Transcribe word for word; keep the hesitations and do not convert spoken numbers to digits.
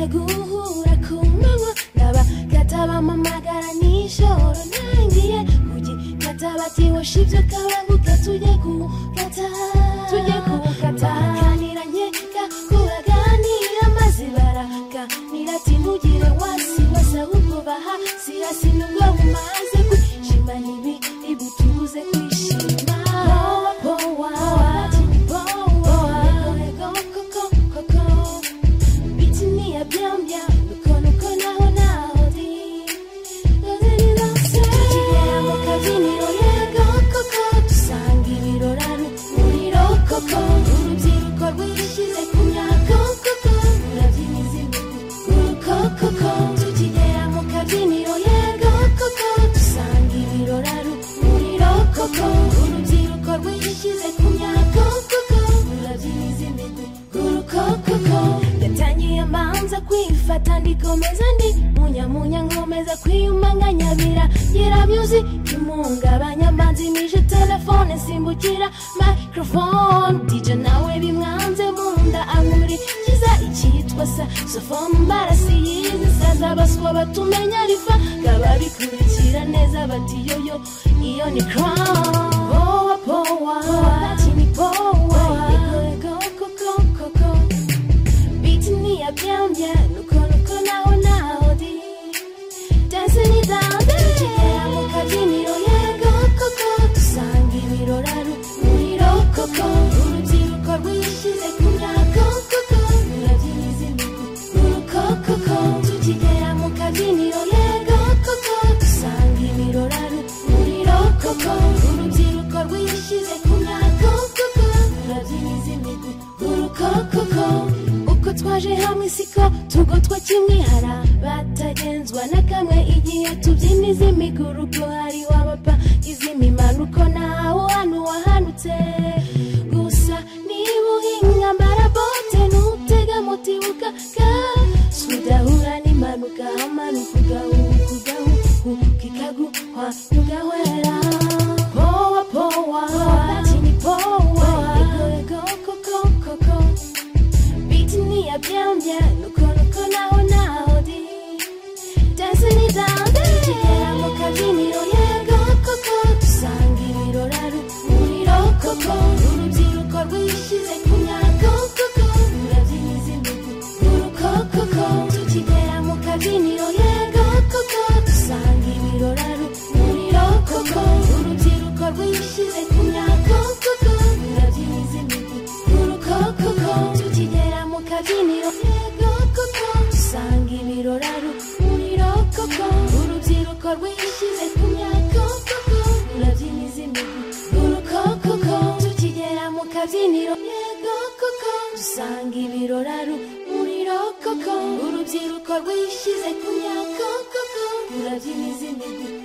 guhura ku manywa ndaba kataba mamagara nijoro nangiye kuji katabati washivyo kabanguka tujye kukata tujye kukata kaniranye kakuraganira maze baraka nirati ntugire wasi wasa ukubaha sirasi nubwo umaze kwishima nibi ibutuze kwishima powa kwifata ndikomeza ndi munya munya ngomeza kwiyumanganya bira gira music kimunga banyamanzi nije telefone simbukira microphone D J nawe bimwanze munda amuri kiza icyitwa sa sofom barasiyize saza baswa batumenya rifa gaba bikurikira neza bati yoyo iyo ni crown powa powa chini powa go go go go go beat me up down down twaje hamwe siko tugotwa kimwe hara batagenzwa na kamwe igihe tubyiniza imiguruko hari wabapa izimimanuko nawo hano wahanutse gusa niba uhinga mbarabote nutega mutibuka ka sudahura n'impanuka amanuka ugahuka ugahuka kikaguhwa ugahwera powa powa chini powa ego ego koko koko ni bien bien nuko nuko naho naho di dancing it down there mu kabyiniro yego koko dusanga ibiroraro muri koko urubyiruko rwishize ku myaka koko urabyiniza imbigo uruko koko tukigera mu kabyiniro yego koko dusanga ibiroraro muri koko urubyiruko rwishize ku myaka koko urabyiniza imbigo uruko koko tukigera kabyiniro yego koko dusanga ibiroraro umuriro koko urubyiruko rwishize ku myaka koko urabyiniza imigo uruko koko tukigera mu kabyiniro yego koko dusanga ibiroraro umuriro koko urubyiruko rwishize ku myaka koko urabyiniza imigo